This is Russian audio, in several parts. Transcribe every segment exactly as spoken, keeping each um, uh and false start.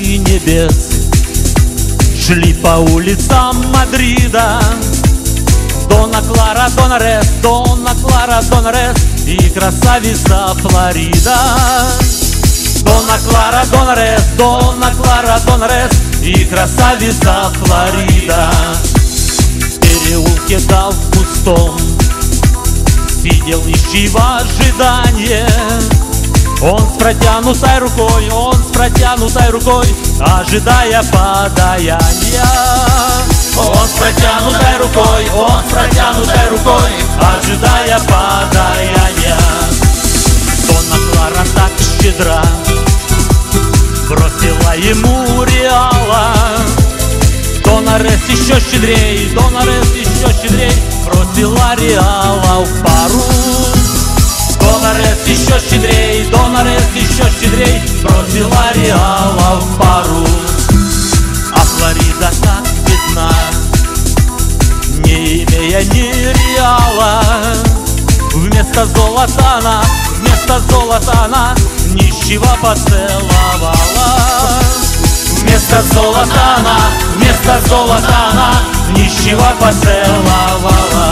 и небес шли по улицам Мадрида. Дона Клара Донорес, Дона Клара Донорес и красавица Флорида. Дона Клара Донорес, Дона Клара Донорес и красавица Флорида. В переулке дал в пустом сидел нищий в ожидании. Он с протянутой рукой, он с протянутой рукой, ожидая подаяния. Он с протянутой рукой, он с протянутой рукой, ожидая подаяния. Дона Клара так щедра бросила ему реала. Донорес еще щедрей, Донорес еще щедрей бросила реала в пару. Донорес еще щедрей, Донорес еще щедрей бросила реала в пару. А Флорида так бедна, не имея ни реала. Вместо золота она, вместо золота она нищего поцеловала. Вместо золота она, вместо золота она нищего поцеловала.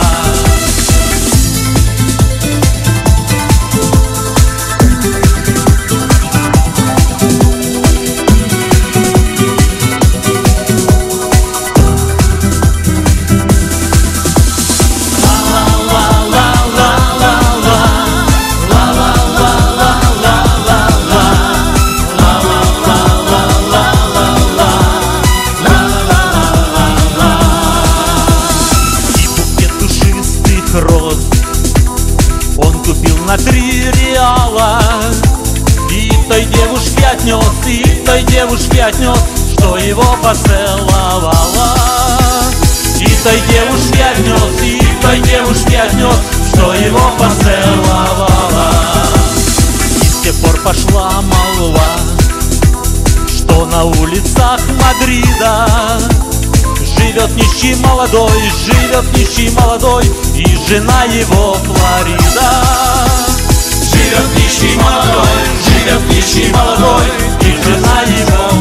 Роз он купил на три реала и той девушке отнес, и той девушке отнес, что его поцеловала. И той девушке отнес, и той девушке отнес, что его поцеловала. И с тех пор пошла молва, что на улицах Мадрида живет нищий молодой, живет нищий молодой, и жена его Флорида. Живет нищий молодой, живет нищий молодой, и жена его